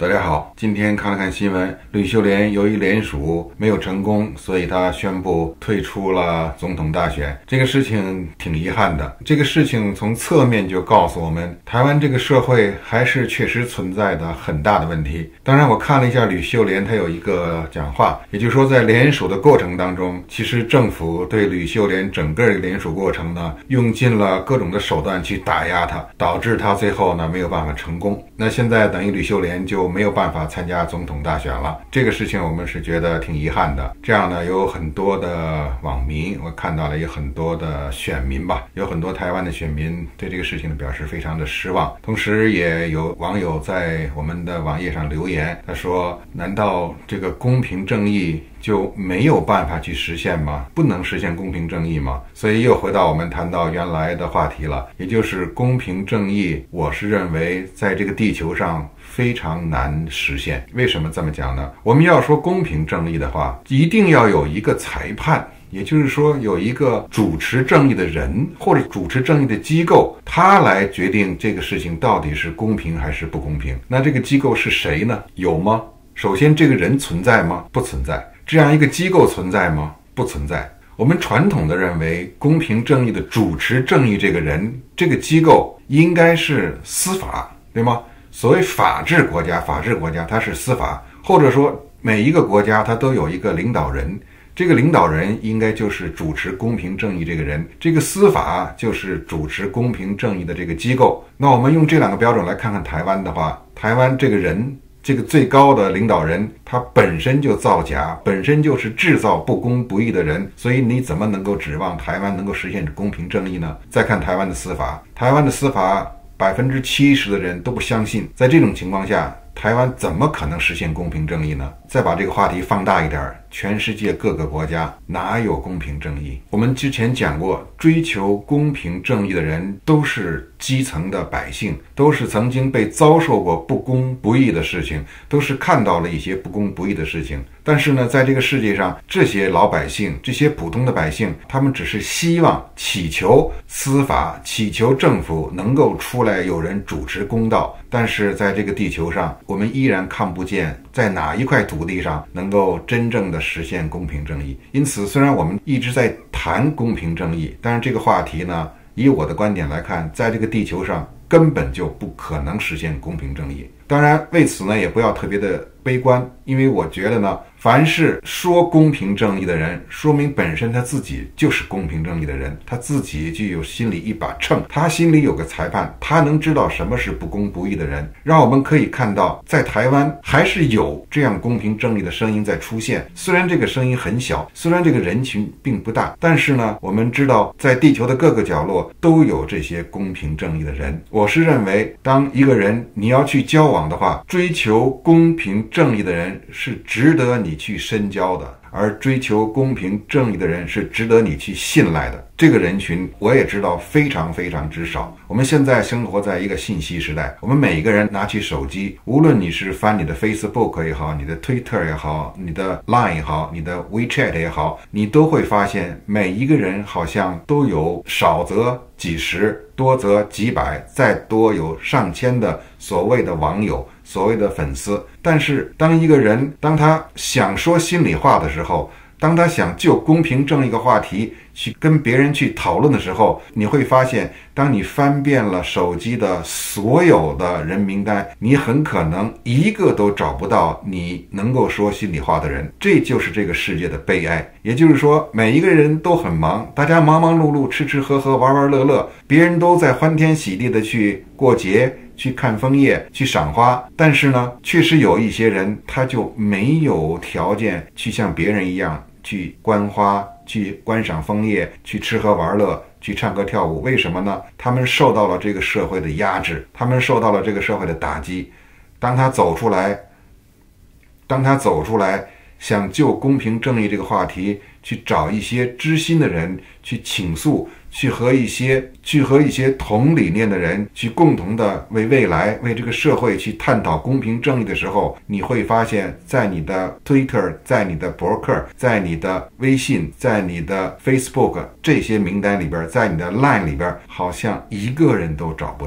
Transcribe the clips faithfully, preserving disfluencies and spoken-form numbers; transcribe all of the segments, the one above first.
大家好，今天看了看新闻，吕秀莲由于联署没有成功，所以他宣布退出了总统大选。这个事情挺遗憾的。这个事情从侧面就告诉我们，台湾这个社会还是确实存在的很大的问题。当然，我看了一下吕秀莲，他有一个讲话，也就是说，在联署的过程当中，其实政府对吕秀莲整个联署过程呢，用尽了各种的手段去打压他，导致他最后呢没有办法成功。那现在等于吕秀莲就没有办法参加总统大选了，这个事情我们是觉得挺遗憾的。这样呢，有很多的网民，我看到了有很多的选民吧，有很多台湾的选民对这个事情表示非常的失望。同时也有网友在我们的网页上留言，他说：难道这个公平正义就没有办法去实现吗？不能实现公平正义吗？所以又回到我们谈到原来的话题了，也就是公平正义，我是认为在这个地球上非常难实现。为什么这么讲呢？我们要说公平正义的话，一定要有一个裁判，也就是说有一个主持正义的人或者主持正义的机构，他来决定这个事情到底是公平还是不公平。那这个机构是谁呢？有吗？首先，这个人存在吗？不存在。这样一个机构存在吗？不存在。我们传统的认为，公平正义的主持正义这个人，这个机构应该是司法，对吗？所谓法治国家，法治国家它是司法，或者说每一个国家它都有一个领导人，这个领导人应该就是主持公平正义这个人，这个司法就是主持公平正义的这个机构。那我们用这两个标准来看看台湾的话，台湾这个人，这个最高的领导人，他本身就造假，本身就是制造不公不义的人，所以你怎么能够指望台湾能够实现公平正义呢？再看台湾的司法，台湾的司法百分之七十的人都不相信，在这种情况下，台湾怎么可能实现公平正义呢？再把这个话题放大一点，全世界各个国家哪有公平正义？我们之前讲过，追求公平正义的人都是基层的百姓，都是曾经被遭受过不公不义的事情，都是看到了一些不公不义的事情。但是呢，在这个世界上，这些老百姓，这些普通的百姓，他们只是希望祈求司法，祈求政府能够出来有人主持公道。但是在这个地球上，我们依然看不见在哪一块土地上能够真正的实现公平正义。因此，虽然我们一直在谈公平正义，但是这个话题呢，以我的观点来看，在这个地球上根本就不可能实现公平正义。当然，为此呢，也不要特别的悲观，因为我觉得呢，凡是说公平正义的人，说明本身他自己就是公平正义的人，他自己就有心里一把秤，他心里有个裁判，他能知道什么是不公不义的人。让我们可以看到，在台湾还是有这样公平正义的声音在出现，虽然这个声音很小，虽然这个人群并不大，但是呢，我们知道在地球的各个角落都有这些公平正义的人。我是认为，当一个人你要去交往的话，追求公平正义的人是值得你去深交的，而追求公平正义的人是值得你去信赖的。这个人群我也知道非常非常之少。我们现在生活在一个信息时代，我们每一个人拿起手机，无论你是翻你的 Facebook 也好，你的 Twitter 也好，你的 Line 也好，你的 WeChat 也好，你都会发现每一个人好像都有少则几十，多则几百，再多有上千的所谓的网友，所谓的粉丝。但是当一个人当他想说心里话的时候，当他想就公平正义的话题去跟别人去讨论的时候，你会发现，当你翻遍了手机的所有的人名单，你很可能一个都找不到你能够说心里话的人。这就是这个世界的悲哀。也就是说，每一个人都很忙，大家忙忙碌碌，吃吃喝喝，玩玩乐乐，别人都在欢天喜地的去过节，去看枫叶，去赏花，但是呢，确实有一些人他就没有条件去像别人一样去观花，去观赏枫叶，去吃喝玩乐，去唱歌跳舞。为什么呢？他们受到了这个社会的压制，他们受到了这个社会的打击。当他走出来，当他走出来想就公平正义这个话题去找一些知心的人去倾诉，去和一些去和一些同理念的人去共同的为未来为这个社会去探讨公平正义的时候，你会发现在你的 Twitter， 在你的博客，在你的微信，在你的 Facebook 这些名单里边，在你的 Line 里边，好像一个人都找不到。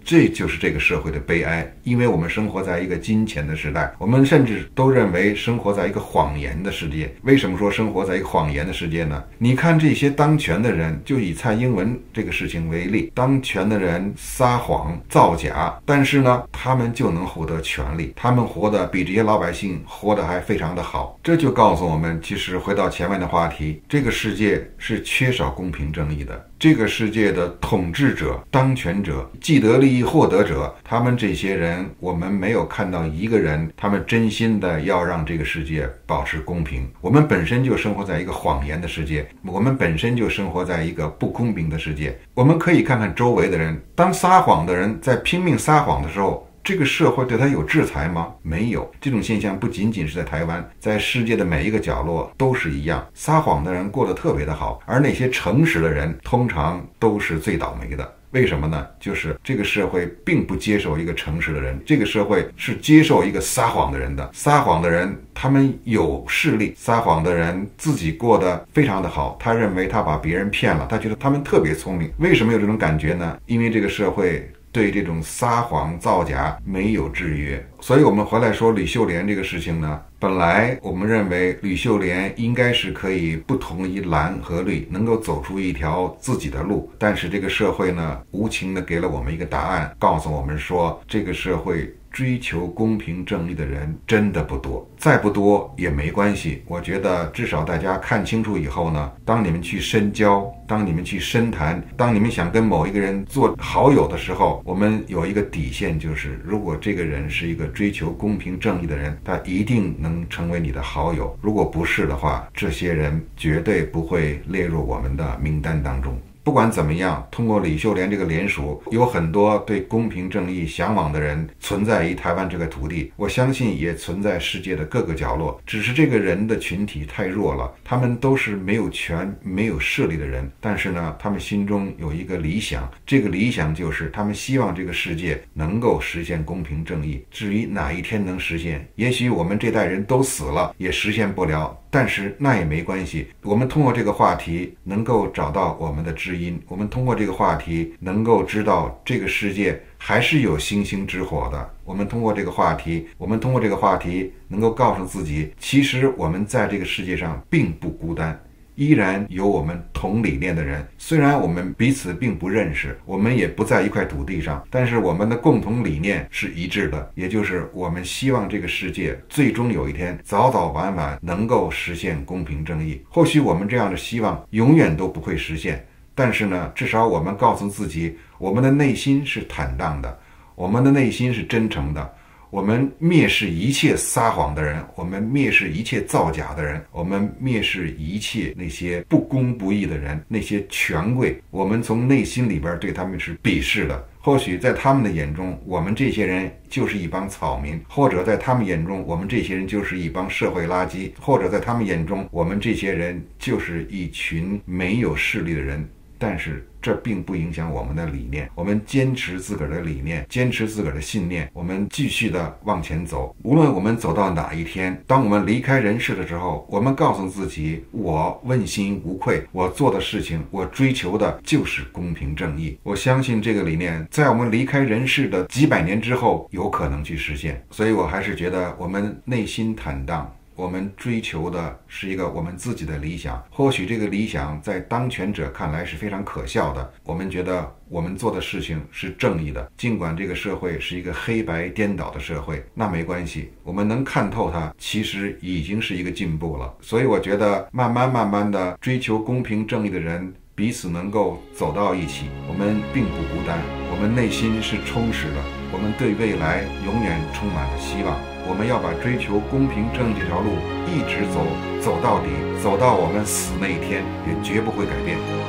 这就是这个社会的悲哀，因为我们生活在一个金钱的时代，我们甚至都认为生活在一个谎言的世界。为什么说生活在一个谎言的世界呢？你看这些当权的人，就以蔡英文这个事情为例，当权的人撒谎造假，但是呢他们就能获得权利，他们活得比这些老百姓活得还非常的好。这就告诉我们，其实回到前面的话题，这个世界是缺少公平正义的。这个世界的统治者、当权者、既得利益获得者，他们这些人，我们没有看到一个人他们真心的要让这个世界保持公平。我们本身就生活在一个谎言的世界，我们本身就生活在一个不公平的世界。我们可以看看周围的人，当撒谎的人在拼命撒谎的时候，这个社会对他有制裁吗？没有。这种现象不仅仅是在台湾，在世界的每一个角落都是一样。撒谎的人过得特别的好，而那些诚实的人通常都是最倒霉的。为什么呢？就是这个社会并不接受一个诚实的人，这个社会是接受一个撒谎的人的。撒谎的人他们有势力，撒谎的人自己过得非常的好，他认为他把别人骗了，他觉得他们特别聪明。为什么有这种感觉呢？因为这个社会对这种撒谎造假没有制约。所以我们回来说吕秀莲这个事情呢，本来我们认为吕秀莲应该是可以不同于蓝和绿，能够走出一条自己的路，但是这个社会呢，无情的给了我们一个答案，告诉我们说，这个社会追求公平正义的人真的不多，再不多也没关系。我觉得至少大家看清楚以后呢，当你们去深交，当你们去深谈，当你们想跟某一个人做好友的时候，我们有一个底线，就是如果这个人是一个追求公平正义的人，他一定能成为你的好友。如果不是的话，这些人绝对不会列入我们的名单当中。不管怎么样，通过李秀莲这个联署，有很多对公平正义向往的人存在于台湾这个土地，我相信也存在世界的各个角落，只是这个人的群体太弱了，他们都是没有权没有势力的人，但是呢他们心中有一个理想，这个理想就是他们希望这个世界能够实现公平正义。至于哪一天能实现，也许我们这代人都死了也实现不了，但是那也没关系，我们通过这个话题能够找到我们的知音，我们通过这个话题能够知道这个世界还是有星星之火的。我们通过这个话题，我们通过这个话题能够告诉自己，其实我们在这个世界上并不孤单，依然有我们同理念的人。虽然我们彼此并不认识，我们也不在一块土地上，但是我们的共同理念是一致的，也就是我们希望这个世界最终有一天早早晚晚能够实现公平正义。或许我们这样的希望永远都不会实现，但是呢，至少我们告诉自己，我们的内心是坦荡的，我们的内心是真诚的，我们蔑视一切撒谎的人，我们蔑视一切造假的人，我们蔑视一切那些不公不义的人，那些权贵，我们从内心里边对他们是鄙视的。或许在他们的眼中，我们这些人就是一帮草民，或者在他们眼中，我们这些人就是一帮社会垃圾，或者在他们眼中，我们这些人就是一群没有势力的人。但是这并不影响我们的理念，我们坚持自个儿的理念，坚持自个儿的信念，我们继续的往前走。无论我们走到哪一天，当我们离开人世的时候，我们告诉自己，我问心无愧，我做的事情，我追求的就是公平正义。我相信这个理念在我们离开人世的几百年之后有可能去实现。所以我还是觉得我们内心坦荡，我们追求的是一个我们自己的理想，或许这个理想在当权者看来是非常可笑的，我们觉得我们做的事情是正义的，尽管这个社会是一个黑白颠倒的社会，那没关系，我们能看透它，其实已经是一个进步了。所以我觉得慢慢慢慢的追求公平正义的人彼此能够走到一起，我们并不孤单，我们内心是充实的，我们对未来永远充满了希望。我们要把追求公平正义这条路一直走，走到底，走到我们死那一天，也绝不会改变。